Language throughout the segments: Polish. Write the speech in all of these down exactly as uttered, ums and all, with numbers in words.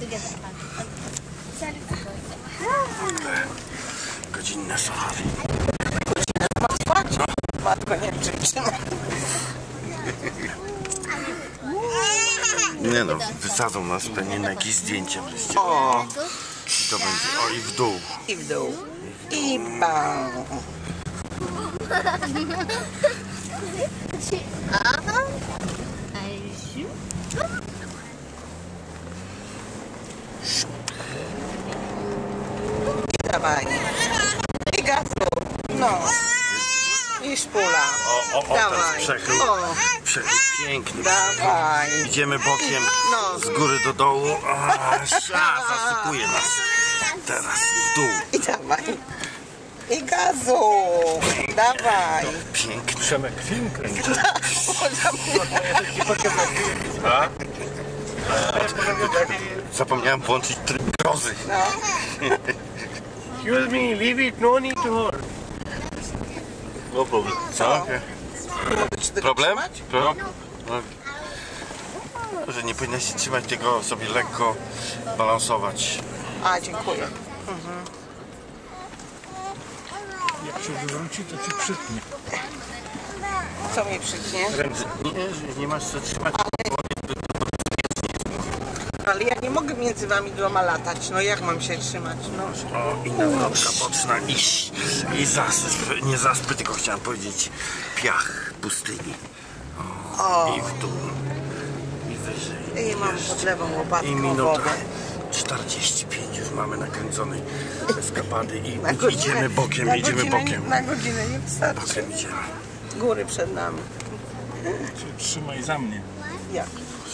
Godzinne safari. No. Matko, nie przytrzymaj. Nie no, wysadzą nas pewnie na jakieś zdjęcie wreszcie. O! I to będzie, o i w dół. I w dół. I bam. I dawaj. I gazu. No. I szpula. O, o, o, Dawaj. przechył. O. Przechył piękny. Dawaj. Idziemy bokiem No. z góry do dołu. A, zasypuje nas. Teraz w dół. I dawaj. I gazu. Dawaj. Piękny. Przemek film kręci. A? Zapomniałem włączyć tryb grozy. No. Excuse me, leave it, no need to hold. No problem. Co? Okay. Mogę ci tego Problem? trzymać? Pro? No. Że nie powinna się trzymać tego, sobie lekko balansować. A, dziękuję. Jak się wywróci, to ci przytnie. Co mnie przytnie? Nie, że nie masz co trzymać. Ale ja nie mogę między wami dwoma latać. No jak mam się trzymać? No. O, i nawrotka boczna i, i zasyp, nie zaspy, tylko chciałem powiedzieć piach pustyni. O, O. i w dół, i wyżej. I mam pod lewą łopatką I minuta wodę. czterdzieści pięć już mamy nakręconej eskapady i Na godzinę- idziemy bokiem, na idziemy godzinę, bokiem. Na godzinę nie wystarczy. Bokiem idziemy. Góry przed nami. Trzymaj za mnie. Jak?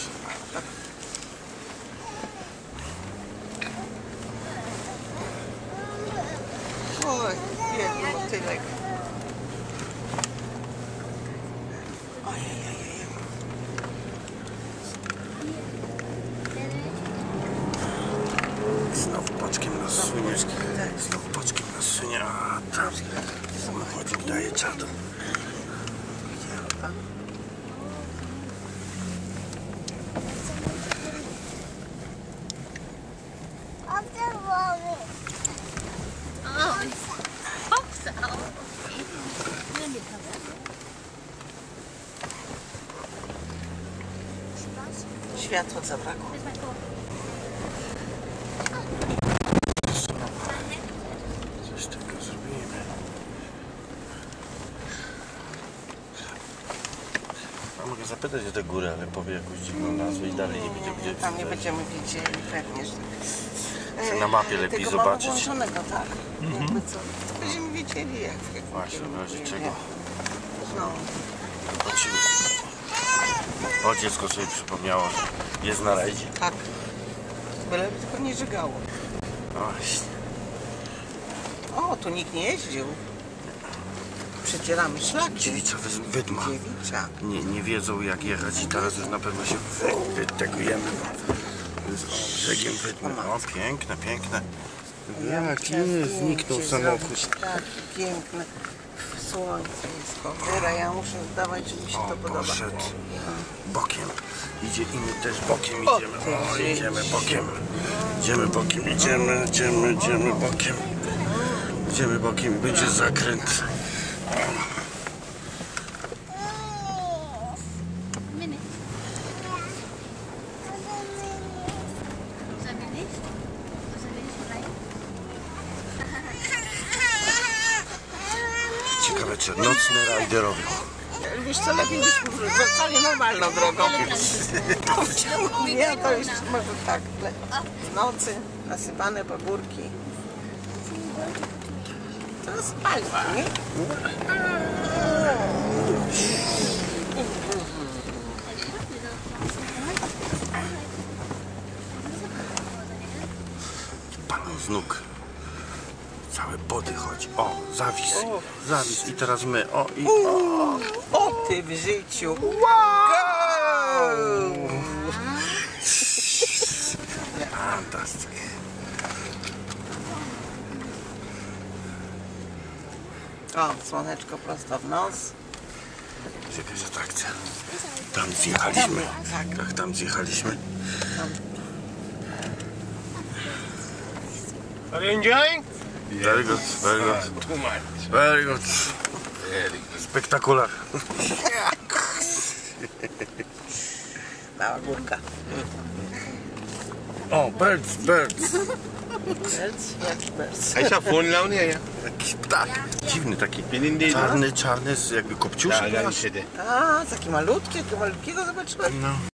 Oj, biedny motylek. Ojej. Znowu boczkiem nas sunie. Znowu boczkiem nas sunie. A tam samochodzik daje czadu. Światło zabrakło. Coś takiego zrobimy. A mogę zapytać o te góry, ale powie jakąś dziwną nazwę i dalej nie będziemy wiedzieć. Tam nie będziemy wiedzieli pewnie, że... Czy na mapie lepiej Tego zobaczyć? mamy włączonego, tak. Jakby co, to będziemy wiedzieli jak... jak Właśnie, w razie nie, czego. nie. No. Patrzymy. O, dziecko sobie przypomniało, że jest na rajdzie. Tak. Byleby tylko nie żygało. No właśnie. O, tu nikt nie jeździł. Przecieramy szlaki. Dziewica wys- wydma. Dziewicza. Nie, nie wiedzą jak jechać i teraz już na pewno się wy- wytegujemy. Z brzegiem wydmy. O, piękne, piękne. Jak chciałam nie zdjęcie zniknął zrobić. samochód. Tak, piękne. Słońce jest cholera, ja muszę zdawać, że mi się O, to podoba. poszedł bokiem. Idzie i my też bokiem O, idziemy. ty O, żyć. idziemy bokiem. Idziemy bokiem, idziemy, idziemy, idziemy bokiem. Idziemy bokiem, będzie zakręt. Ciekawe, czy nocne rajdy robią. Wiesz co, lepiej byśmy wracali normalną drogą. Nie, to już może tak. W nocy nasypane pagórki. To spali, nie? Paną z nóg. Całe body chodzi. O, zawis. Zawis. I teraz my. O, i o. O ty w życiu. Wow! Fantastycznie. O, słoneczko prosto w nos. Jakaś atrakcja. Tam zjechaliśmy. Tak. Tak, tam zjechaliśmy. Tam. Are you enjoying? Very good, very good. Too much. Very good. Very good. Spektakular. Mała górka. O, birds, birds. Berc? Jaki berc? Aisha, phone लाओ या Jakiś ptak. Dziwny taki. Pinindi. Czarny, czarny, z jakby kopciuszek. Dali masz. się de. A, taki malutki, takiego malutkiego zobaczyłem. No.